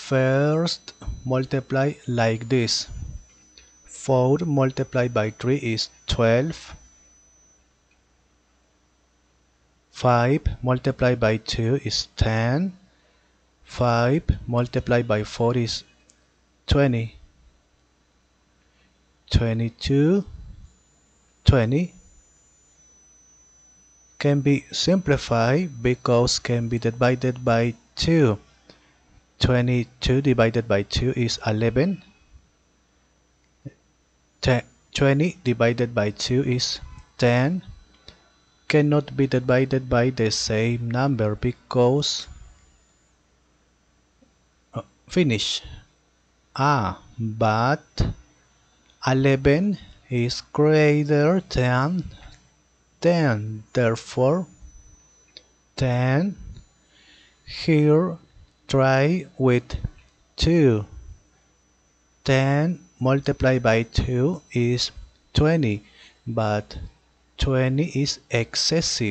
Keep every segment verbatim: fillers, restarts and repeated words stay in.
First, multiply like this. four multiplied by three is twelve. five multiplied by two is ten. five multiplied by four is twenty. twenty-two, twenty can be simplified because can be divided by two. twenty-two divided by two is eleven. twenty divided by two is ten. Cannot be divided by the same number because uh, finish. Ah, but eleven is greater than ten. Therefore, ten. Here, try with two. ten multiplied by two is twenty, but twenty is excessive.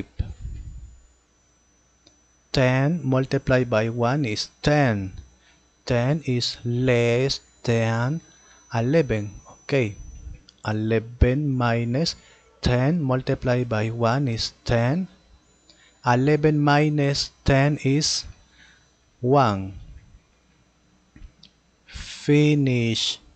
ten multiplied by one is ten. ten is less than eleven. Okay, eleven minus ten multiplied by one is ten. eleven minus ten is one. Finish.